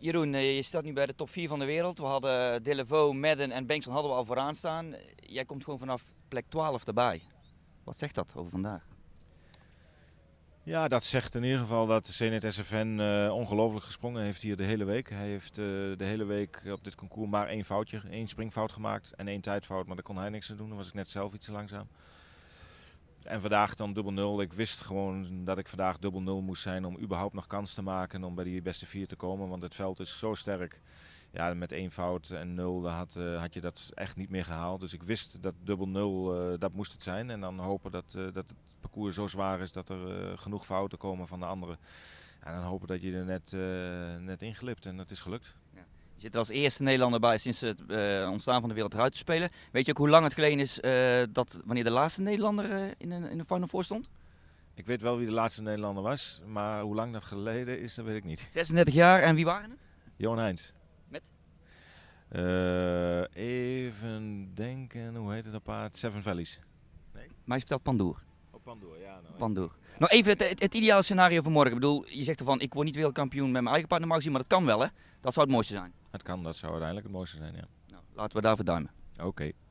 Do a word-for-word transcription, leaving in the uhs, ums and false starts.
Jeroen, eh, je staat nu bij de top vier van de wereld. We hadden Delevo, Madden en Bengtson hadden we al vooraan staan. Jij komt gewoon vanaf plek twaalf erbij. Wat zegt dat over vandaag? Ja, dat zegt in ieder geval dat Zenit S F N uh, ongelooflijk gesprongen heeft hier de hele week. Hij heeft uh, de hele week op dit concours maar één foutje, één springfout gemaakt en één tijdfout. Maar daar kon hij niks aan doen, dan was ik net zelf iets te langzaam. En vandaag dan dubbel nul. Ik wist gewoon dat ik vandaag dubbel nul moest zijn om überhaupt nog kans te maken en om bij die beste vier te komen. Want het veld is zo sterk. Ja, met één fout en nul had, uh, had je dat echt niet meer gehaald. Dus ik wist dat dubbel nul, uh, dat moest het zijn. En dan hopen dat, uh, dat het parcours zo zwaar is dat er uh, genoeg fouten komen van de anderen. En dan hopen dat je er net, uh, net inglipt en dat is gelukt. Ja. Je zit er als eerste Nederlander bij sinds het uh, ontstaan van de wereld eruit te spelen. Weet je ook hoe lang het geleden is uh, dat wanneer de laatste Nederlander uh, in, een, in de Final Four stond? Ik weet wel wie de laatste Nederlander was, maar hoe lang dat geleden is, dat weet ik niet. zesendertig jaar en wie waren het? Johan Heijns. Met? Uh, even denken, hoe heette dat paard? Seven Valleys. Nee. Maar je vertelt Pandoer. Oh, Pandoer, ja. Nou, Pandoer. Ja. Nog even het, het, het ideale scenario voor morgen. Ik bedoel, je zegt ervan, ik word niet wereldkampioen met mijn eigen paard normaal gezien, maar dat kan wel hè? Dat zou het mooiste zijn. Het kan, dat zou uiteindelijk het mooiste zijn, ja. Nou, laten we daarvoor duimen. Oké. Okay.